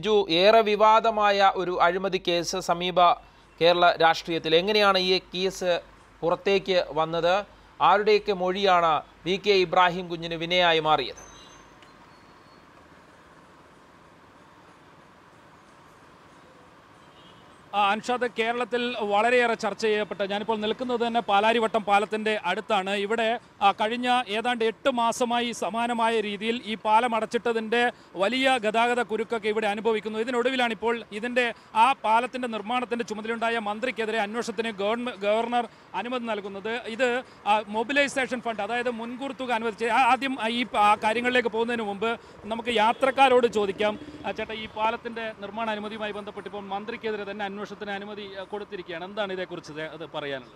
ഏറെ വിവാദമായ ഒരു അഴിമതി കേസ് സമീപ കേരള രാഷ്ട്രീയത്തിൽ എങ്ങനെയാണ് ഈ കേസ് പുറത്തേക്ക് വന്നത്? ആരുടെയൊക്കെ മൊഴിയാണ് VK ഇബ്രാഹിം കുഞ്ഞിന് വിനയായി മാറിയത്? അൻഷാദ്, കേരളത്തിൽ വളരെയേറെ ചർച്ച ചെയ്യപ്പെട്ട, ഞാനിപ്പോൾ നിൽക്കുന്നത് തന്നെ പാലാരിവട്ടം പാലത്തിൻ്റെ അടുത്താണ്. ഇവിടെ കഴിഞ്ഞ ഏതാണ്ട് 8 മാസമായി സമാനമായ രീതിയിൽ ഈ പാലം അടച്ചിട്ടതിൻ്റെ വലിയ ഗതാഗത കുരുക്കൊക്കെ ഇവിടെ അനുഭവിക്കുന്നു. ഇതിനൊടുവിലാണ് ഇപ്പോൾ ഇതിൻ്റെ ആ പാലത്തിൻ്റെ നിർമ്മാണത്തിൻ്റെ ചുമതലയുണ്ടായ മന്ത്രിക്കെതിരെ അന്വേഷണത്തിന് ഗവർണർ അനുമതി നൽകുന്നത്. ഇത് മൊബിലൈസേഷൻ ഫണ്ട്, അതായത് മുൻകൂർ തുക അനുവദിച്ച് ആദ്യം ഈ കാര്യങ്ങളിലേക്ക് പോകുന്നതിന് മുമ്പ് നമുക്ക് യാത്രക്കാരോട് ചോദിക്കാം. ചേട്ടാ, ഈ പാലത്തിൻ്റെ നിർമ്മാണ അനുമതിയുമായി ബന്ധപ്പെട്ട് ഇപ്പോൾ മന്ത്രിക്കെതിരെ തന്നെ അന്വേഷണത്തിന് അനുമതി കൊടുത്തിരിക്കുകയാണ്. എന്താണ് ഇതേക്കുറിച്ച് അത് പറയാനുള്ളത്?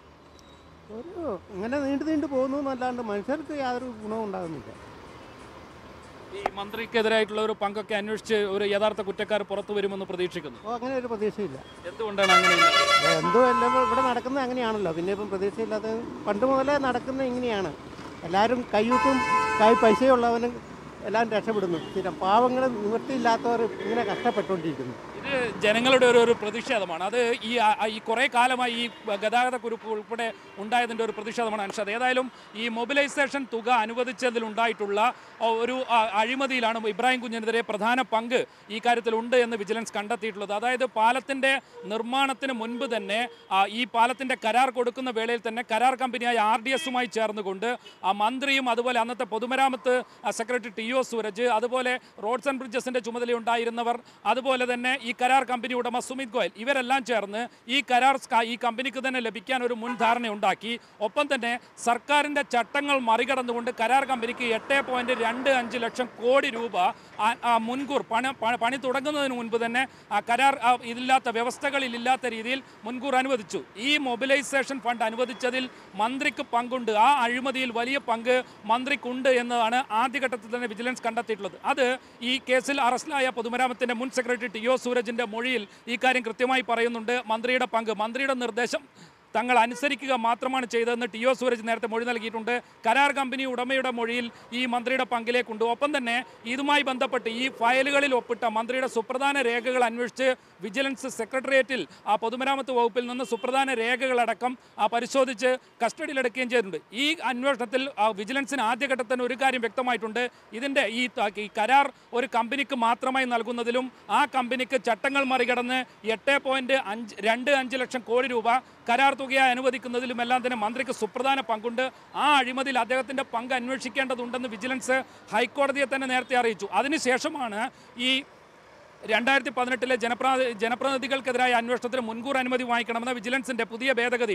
ഇങ്ങനെ നീണ്ടു പോകുന്നു എന്നല്ലാണ്ട് മനുഷ്യർക്ക് യാതൊരു ഗുണവും ഉണ്ടാകുന്നില്ല. ഈ മന്ത്രിക്കെതിരായിട്ടുള്ള ഒരു പങ്കൊക്കെ അന്വേഷിച്ച് ഒരു യഥാർത്ഥ കുറ്റക്കാർ പുറത്തു വരുമെന്ന് പ്രതീക്ഷിക്കുന്നു. അങ്ങനെ ഒരു പ്രതീക്ഷയില്ല. എന്തുകൊണ്ടാണ് അങ്ങനെ? എന്തോ എല്ലാം ഇവിടെ നടക്കുന്നത് അങ്ങനെയാണല്ലോ. പിന്നെ ഇപ്പം പ്രതീക്ഷയില്ലാത്ത പണ്ട് മുതലേ നടക്കുന്നത് ഇങ്ങനെയാണ്. എല്ലാവരും കയ്യൂക്കും പൈസയുള്ളവനും എല്ലാം രക്ഷപ്പെടുന്നു. സ്ഥിരം പാവങ്ങൾ നിവൃത്തിയില്ലാത്തവർ ഇങ്ങനെ കഷ്ടപ്പെട്ടുകൊണ്ടിരിക്കുന്നു. ഇത് ജനങ്ങളുടെ ഒരു പ്രതിഷേധമാണ്. അത് ഈ കുറേ കാലമായി ഈ ഗതാഗത കുരുക്ക് ഉൾപ്പെടെ ഉണ്ടായതിൻ്റെ ഒരു പ്രതിഷേധമാണ് അൻഷാദ്. ഏതായാലും ഈ മൊബിലൈസേഷൻ തുക അനുവദിച്ചതിലുണ്ടായിട്ടുള്ള ഒരു അഴിമതിയിലാണ് ഇബ്രാഹിം കുഞ്ഞിനെതിരെ പ്രധാന പങ്ക് ഈ കാര്യത്തിലുണ്ട് എന്ന് വിജിലൻസ് കണ്ടെത്തിയിട്ടുള്ളത്. അതായത് പാലത്തിൻ്റെ നിർമ്മാണത്തിന് മുൻപ് തന്നെ ഈ പാലത്തിൻ്റെ കരാർ കൊടുക്കുന്ന വേളയിൽ തന്നെ കരാർ കമ്പനിയായ RDSുമായി ചേർന്നുകൊണ്ട് മന്ത്രിയും അതുപോലെ അന്നത്തെ പൊതുമരാമത്ത് സെക്രട്ടറി TO സൂരജ്, അതുപോലെ റോഡ്സ് ആൻഡ് ബ്രിഡ്ജസിൻ്റെ ചുമതലയുണ്ടായിരുന്നവർ, അതുപോലെ തന്നെ ഈ കരാർ കമ്പനി ഉടമ സുമിത് ഗോയൽ, ഇവരെല്ലാം ചേർന്ന് ഈ കമ്പനിക്ക് തന്നെ ലഭിക്കാൻ ഒരു മുൻധാരണയുണ്ടാക്കി. ഒപ്പം തന്നെ സർക്കാരിൻ്റെ ചട്ടങ്ങൾ മറികടന്നുകൊണ്ട് കരാർ കമ്പനിക്ക് 8.25 ലക്ഷം കോടി രൂപ മുൻകൂർ പണി തുടങ്ങുന്നതിന് മുൻപ് തന്നെ കരാർ ഇതില്ലാത്ത വ്യവസ്ഥകളിലില്ലാത്ത രീതിയിൽ മുൻകൂർ അനുവദിച്ചു. ഈ മൊബിലൈസേഷൻ ഫണ്ട് അനുവദിച്ചതിൽ മന്ത്രിക്ക് പങ്കുണ്ട്. ആ അഴിമതിയിൽ വലിയ പങ്ക് മന്ത്രിക്കുണ്ട് എന്നതാണ് ആദ്യഘട്ടത്തിൽ തന്നെ വിജിലൻസ് കണ്ടെത്തിയിട്ടുള്ളത്. അത് ഈ കേസിൽ അറസ്റ്റിലായ പൊതുമരാമത്തിൻ്റെ മുൻ സെക്രട്ടറി TO സൂരജിൻ്റെ മൊഴിയിൽ ഈ കാര്യം കൃത്യമായി പറയുന്നുണ്ട്. മന്ത്രിയുടെ പങ്ക്, മന്ത്രിയുടെ നിർദ്ദേശം തങ്ങൾ അനുസരിക്കുക മാത്രമാണ് ചെയ്തതെന്ന് TO സൂരജ് നേരത്തെ മൊഴി നൽകിയിട്ടുണ്ട്. കരാർ കമ്പനി ഉടമയുടെ മൊഴിയിൽ ഈ മന്ത്രിയുടെ പങ്കിലേക്കുണ്ട്. ഒപ്പം തന്നെ ഇതുമായി ബന്ധപ്പെട്ട് ഈ ഫയലുകളിൽ ഒപ്പിട്ട മന്ത്രിയുടെ സുപ്രധാന രേഖകൾ അന്വേഷിച്ച് വിജിലൻസ് സെക്രട്ടേറിയറ്റിൽ പൊതുമരാമത്ത് വകുപ്പിൽ നിന്ന് സുപ്രധാന രേഖകളടക്കം പരിശോധിച്ച് കസ്റ്റഡിയിലെടുക്കുകയും ചെയ്തിട്ടുണ്ട്. ഈ അന്വേഷണത്തിൽ വിജിലൻസിന് ആദ്യഘട്ടത്തിന് ഒരു കാര്യം വ്യക്തമായിട്ടുണ്ട്. ഇതിൻ്റെ ഈ കരാർ ഒരു കമ്പനിക്ക് മാത്രമായി നൽകുന്നതിലും ആ കമ്പനിക്ക് ചട്ടങ്ങൾ മറികടന്ന് 8.25 ലക്ഷം കോടി രൂപ കരാർ തുകയായി അനുവദിക്കുന്നതിലുമെല്ലാം തന്നെ മന്ത്രിക്ക് സുപ്രധാന പങ്കുണ്ട്. ആ അഴിമതിയിൽ അദ്ദേഹത്തിൻ്റെ പങ്ക് അന്വേഷിക്കേണ്ടതുണ്ടെന്ന് വിജിലൻസ് ഹൈക്കോടതിയെ തന്നെ നേരത്തെ അറിയിച്ചു. അതിനുശേഷമാണ് ഈ 2018 ജനപ്രതിനിധികൾക്കെതിരായ അന്വേഷണത്തിന് മുൻകൂർ അനുമതി വാങ്ങിക്കണമെന്ന വിജിലൻസിൻ്റെ പുതിയ ഭേദഗതി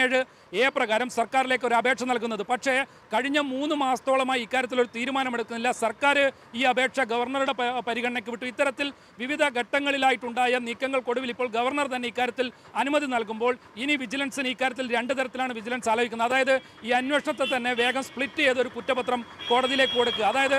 17A പ്രകാരം സർക്കാരിലേക്ക് ഒരു അപേക്ഷ നൽകുന്നത്. പക്ഷേ കഴിഞ്ഞ 3 മാസത്തോളമായി ഇക്കാര്യത്തിലൊരു തീരുമാനമെടുക്കുന്നില്ല. സർക്കാർ ഈ അപേക്ഷ ഗവർണറുടെ പരിഗണനയ്ക്ക് വിട്ടു. ഇത്തരത്തിൽ വിവിധ ഘട്ടങ്ങളിലായിട്ടുണ്ടായ നീക്കങ്ങൾക്കൊടുവിൽ ഇപ്പോൾ ഗവർണർ തന്നെ ഇക്കാര്യത്തിൽ അനുമതി നൽകുമ്പോൾ ഇനി വിജിലൻസിന് ഇക്കാര്യത്തിൽ 2 തരത്തിലാണ് വിജിലൻസ് ആലോചിക്കുന്നത്. അതായത് ഈ അന്വേഷണത്തെ തന്നെ വേഗം സ്പ്ലിറ്റ് ചെയ്തൊരു കുറ്റപത്രം കോടതിയിലേക്ക് കൊടുക്കുക. അതായത്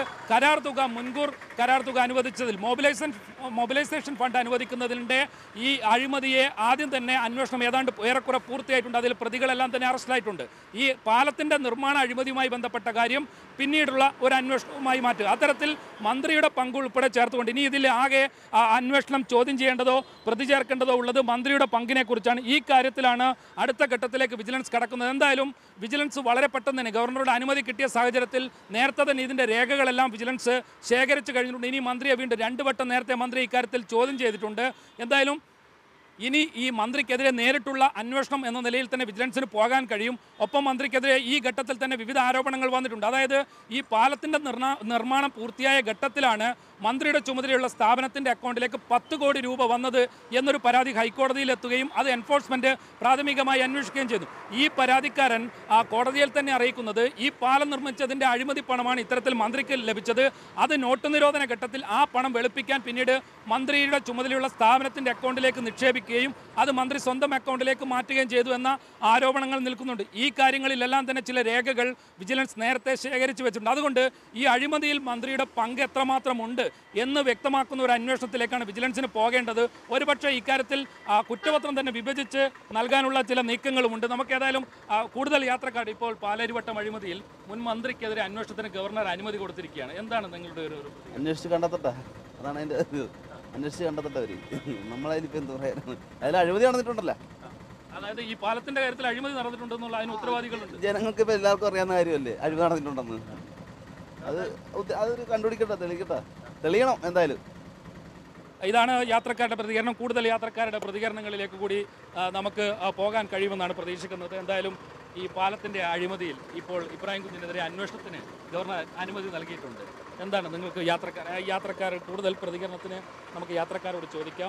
മുൻകൂർ കരാർ തുക അനുവദിച്ചതിൽ മൊബിലൈസേഷൻ ഫണ്ട് അനുവദിക്കുന്നതിൻ്റെ ഈ അഴിമതിയെ ആദ്യം തന്നെ അന്വേഷണം ഏതാണ്ട് ഏറെക്കുറെ പൂർത്തിയായിട്ടുണ്ട്. അതിൽ പ്രതികളെല്ലാം തന്നെ അറസ്റ്റിലായിട്ടുണ്ട്. ഈ പാലത്തിൻ്റെ നിർമ്മാണ അഴിമതിയുമായി ബന്ധപ്പെട്ട കാര്യം പിന്നീടുള്ള ഒരു അന്വേഷണവുമായി മാറ്റുക. അത്തരത്തിൽ മന്ത്രിയുടെ പങ്ക് ഉൾപ്പെടെ ചേർത്തുകൊണ്ട് ഇനി ഇതിൽ ആകെ അന്വേഷണം ചോദ്യം ചെയ്യേണ്ടതോ പ്രതി ചേർക്കേണ്ടതോ ഉള്ളത് മന്ത്രിയുടെ പങ്കിനെ കുറിച്ചാണ്. ഈ കാര്യത്തിലാണ് അടുത്ത ഘട്ടത്തിലേക്ക് വിജിലൻസ് കടക്കുന്നത്. എന്തായാലും വിജിലൻസ് വളരെ പെട്ടെന്ന് തന്നെ ഗവർണറുടെ അനുമതി കിട്ടിയ സാഹചര്യത്തിൽ നേരത്തെ തന്നെ ഇതിൻ്റെ രേഖകളെല്ലാം വിജിലൻസ് ശേഖരിച്ചു കഴിഞ്ഞിട്ടുണ്ട്. ഇനി മന്ത്രിയെ വീണ്ടും 2 വട്ടം നേരത്തെ മന്ത്രി ഇക്കാര്യത്തിൽ ചോദ്യം ചെയ്തിട്ടുണ്ട്. എന്തായാലും ഇനി ഈ മന്ത്രിക്കെതിരെ നേരിട്ടുള്ള അന്വേഷണം എന്ന നിലയിൽ തന്നെ വിജിലൻസിന് പോകാൻ കഴിയും. ഒപ്പം മന്ത്രിക്കെതിരെ ഈ ഘട്ടത്തിൽ തന്നെ വിവിധ ആരോപണങ്ങൾ വന്നിട്ടുണ്ട്. അതായത് ഈ പാലത്തിൻ്റെ നിർമ്മാണം പൂർത്തിയായ ഘട്ടത്തിലാണ് മന്ത്രിയുടെ ചുമതലയുള്ള സ്ഥാപനത്തിൻ്റെ അക്കൗണ്ടിലേക്ക് 10 കോടി രൂപ വന്നത് എന്നൊരു പരാതി ഹൈക്കോടതിയിലെത്തുകയും അത് എൻഫോഴ്സ്മെൻറ്റ് പ്രാഥമികമായി അന്വേഷിക്കുകയും ചെയ്തു. ഈ പരാതിക്കാരൻ കോടതിയിൽ തന്നെ അറിയിക്കുന്നത് ഈ പാലം നിർമ്മിച്ചതിൻ്റെ അഴിമതി പണമാണ് ഇത്തരത്തിൽ മന്ത്രിക്ക് ലഭിച്ചത്. അത് നോട്ട് നിരോധന ഘട്ടത്തിൽ ആ പണം വെളുപ്പിക്കാൻ പിന്നീട് മന്ത്രിയുടെ ചുമതലയുള്ള സ്ഥാപനത്തിൻ്റെ അക്കൗണ്ടിലേക്ക് നിക്ഷേപിക്കുകയും അത് മന്ത്രി സ്വന്തം അക്കൗണ്ടിലേക്ക് മാറ്റുകയും ചെയ്തു എന്ന ആരോപണങ്ങൾ നിൽക്കുന്നുണ്ട്. ഈ കാര്യങ്ങളിലെല്ലാം തന്നെ ചില രേഖകൾ വിജിലൻസ് നേരത്തെ ശേഖരിച്ചു വെച്ചിട്ടുണ്ട്. അതുകൊണ്ട് ഈ അഴിമതിയിൽ മന്ത്രിയുടെ പങ്ക് എത്രമാത്രമുണ്ട് എന്ന് വ്യക്തമാക്കുന്ന ഒരു അന്വേഷണത്തിലേക്കാണ് വിജിലൻസിന് പോകേണ്ടത്. ഒരുപക്ഷെ ഇക്കാര്യത്തിൽ കുറ്റപത്രം തന്നെ വിഭജിച്ച് നൽകാനുള്ള ചില നീക്കങ്ങളുമുണ്ട്. നമുക്കേതായാലും കൂടുതൽ യാത്രക്കാർ ഇപ്പോൾ പാലാരിവട്ടം അഴിമതിയിൽ മുൻ മന്ത്രിക്കെതിരെ അന്വേഷണത്തിന് ഗവർണർ അനുമതി കൊടുത്തിരിക്കുകയാണ്. എന്താണ് നിങ്ങളുടെ ഒരു അന്വേഷിച്ച് കണ്ടെത്തട്ടെ, അതാണ് അതിൻ്റെ അന്വേഷിച്ച് കണ്ടെത്തട്ടെ അവർ. നമ്മളതിലിപ്പോൾ എന്താ പറയാനാണ്, അതിൽ അഴിമതി നടന്നിട്ടുണ്ടല്ലോ. അതായത് ഈ പാലത്തിന്റെ കാര്യത്തിൽ അഴിമതി നടന്നിട്ടുണ്ടെന്നുള്ള അതിന് ഉത്തരവാദികളുണ്ട്. ജനങ്ങൾക്ക് ഇപ്പോൾ എല്ലാവർക്കും അറിയാവുന്ന കാര്യമല്ലേ അഴിമതി നടന്നിട്ടുണ്ടെന്ന്. അതൊരു കണ്ടുപിടിക്കട്ടെ, തെളിയണം എന്തായാലും. ഇതാണ് യാത്രക്കാരുടെ പ്രതികരണം. കൂടുതൽ യാത്രക്കാരുടെ പ്രതികരണങ്ങളിലേക്ക് കൂടി നമുക്ക് പോകാൻ കഴിയുമെന്നാണ് പ്രതീക്ഷിക്കുന്നത്. എന്തായാലും ഈ പാലത്തിൻ്റെ അഴിമതിയിൽ ഇപ്പോൾ ഇബ്രാഹിം കുഞ്ഞിനെതിരെ അന്വേഷണത്തിന് ഗവർണർ അനുമതി നൽകിയിട്ടുണ്ട്. എന്താണ് നിങ്ങൾക്ക് യാത്രക്കാർ കൂടുതൽ പ്രതികരണത്തിന് നമുക്ക് യാത്രക്കാരോട് ചോദിക്കാം.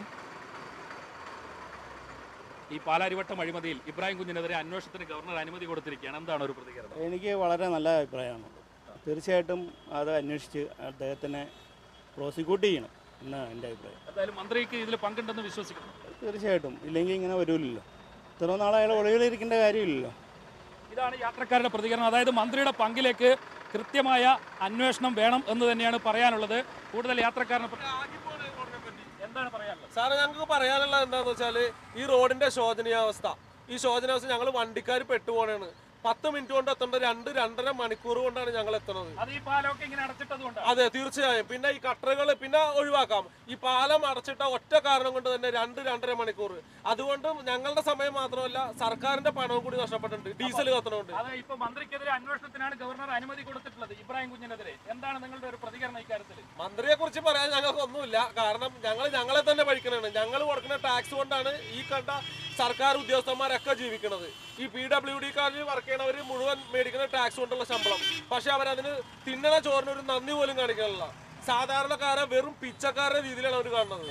ഈ പാലാരിവട്ടം അഴിമതിയിൽ ഇബ്രാഹിം കുഞ്ഞിനെതിരെ അന്വേഷണത്തിന് ഗവർണർ അനുമതി കൊടുത്തിരിക്കുകയാണ്. എന്താണ് ഒരു പ്രതികരണം? എനിക്ക് വളരെ നല്ല അഭിപ്രായമാണ്. തീർച്ചയായിട്ടും അത് അന്വേഷിച്ച് അദ്ദേഹത്തിനെ പ്രോസിക്യൂട്ട് ചെയ്യണം എന്നാണ് എൻ്റെ അഭിപ്രായം. എന്തായാലും മന്ത്രിക്ക് ഇതിൽ പങ്കുണ്ടെന്ന് വിശ്വസിക്കുന്നു. തീർച്ചയായിട്ടും, ഇല്ലെങ്കിൽ ഇങ്ങനെ വരില്ലല്ലോ. ഇത്ര നാളെ അയാൾ ഒളിവിലിരിക്കേണ്ട കാര്യമില്ലല്ലോ. ഇതാണ് യാത്രക്കാരുടെ പ്രതികരണം. അതായത് മന്ത്രിയുടെ പങ്കിലേക്ക് കൃത്യമായ അന്വേഷണം വേണം എന്ന് തന്നെയാണ് പറയാനുള്ളത്. കൂടുതൽ യാത്രക്കാരനെ എന്താണ് പറയാനുള്ളത്? സാറേ, ഞങ്ങൾക്ക് പറയാനുള്ളത് എന്താണെന്ന് വെച്ചാൽ ഈ റോഡിന്റെ ശോചനീയാവസ്ഥ, ഈ ശോചനീയാവസ്ഥ ഞങ്ങൾ വണ്ടിക്കാർ പെട്ടുപോകണാണ്. 10 മിനിറ്റ് കൊണ്ട് എത്തേണ്ട 2-2.5 മണിക്കൂർ കൊണ്ടാണ് ഞങ്ങൾ എത്തുന്നത്. അതെ, തീർച്ചയായും. പിന്നെ ഈ കട്ടറുകൾ പിന്നെ ഒഴിവാക്കാം. ഈ പാലം അടച്ചിട്ട ഒറ്റ കാരണം കൊണ്ട് തന്നെ 2-2.5 മണിക്കൂർ. അതുകൊണ്ട് ഞങ്ങളുടെ സമയം മാത്രമല്ല, സർക്കാരിന്റെ പണവും കൂടി നഷ്ടപ്പെട്ടിട്ടുണ്ട് ഡീസൽ കത്തണമുണ്ട്. ഇപ്പൊ മന്ത്രിക്കെതിരെ അന്വേഷണത്തിനാണ് ഗവർണർ അനുമതി കൊടുത്തിട്ടുള്ളത് ഇബ്രാഹിം കുഞ്ഞിനെതിരെ. എന്താണ് നിങ്ങളുടെ ഒരു പ്രതികരണം ഇക്കാര്യത്തിൽ? മന്ത്രിയെ കുറിച്ച് പറയാൻ ഞങ്ങൾക്ക് ഒന്നുമില്ല. കാരണം ഞങ്ങളെ തന്നെ ഭരിക്കണാണ്. ഞങ്ങൾ കൊടുക്കുന്ന ടാക്സ് കൊണ്ടാണ് ഈ കണ്ട സർക്കാർ ഉദ്യോഗസ്ഥന്മാരൊക്കെ ജീവിക്കുന്നത്. ഈ PWD-കാരിൽ വർക്ക് ചെയ്യണവർ മുഴുവൻ മേടിക്കുന്ന ടാക്സ് കൊണ്ടുള്ള ശമ്പളം. പക്ഷെ അവരതിന് തിന്നണ ചോറിനൊരു നന്ദി പോലും കാണിക്കാനില്ല. സാധാരണക്കാരെ വെറും പിച്ചക്കാരുടെ രീതിയിലാണ് അവർ കാണുന്നത്.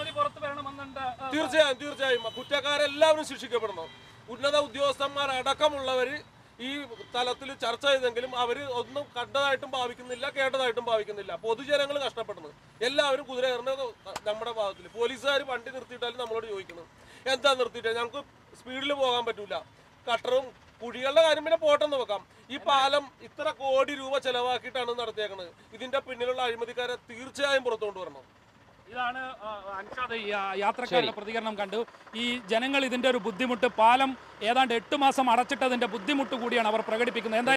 തീർച്ചയായും കുറ്റക്കാരെല്ലാവരും ശിക്ഷിക്കപ്പെടണം. ഉന്നത ഉദ്യോഗസ്ഥന്മാരടക്കമുള്ളവർ ഈ തലത്തിൽ ചർച്ച ചെയ്തെങ്കിലും അവർ ഒന്നും കണ്ടതായിട്ടും ഭാവിക്കുന്നില്ല, കേട്ടതായിട്ടും ഭാവിക്കുന്നില്ല. പൊതുജനങ്ങൾ കഷ്ടപ്പെടുന്നു. എല്ലാവരും കുതിര കയറുന്നത് നമ്മുടെ ഭാഗത്തിൽ. പോലീസുകാർ വണ്ടി നിർത്തിയിട്ടാലും നമ്മളോട് ചോദിക്കണം എന്താ നിർത്തിയിട്ട്, ഞങ്ങൾക്ക് സ്പീഡിൽ പോകാൻ പറ്റൂല. കട്ടറും കുഴികളുടെ കാര്യം പിന്നെ പോട്ടെന്ന് വെക്കാം. ഈ പാലം ഇത്ര കോടി രൂപ ചെലവാക്കിയിട്ടാണ് നടത്തിയേക്കുന്നത്. ഇതിന്റെ പിന്നിലുള്ള അഴിമതിക്കാരെ തീർച്ചയായും പുറത്തു കൊണ്ടുവരണം. ഇതാണ് അൻഷാദ് യാത്രക്കാരുടെ പ്രതികരണം കണ്ടു. ഈ ജനങ്ങൾ ഇതിന്റെ ഒരു ബുദ്ധിമുട്ട്, പാലം ഏതാണ്ട് 8 മാസം അടച്ചിട്ടതിന്റെ ബുദ്ധിമുട്ട് കൂടിയാണ് അവർ പ്രകടിപ്പിക്കുന്നത്.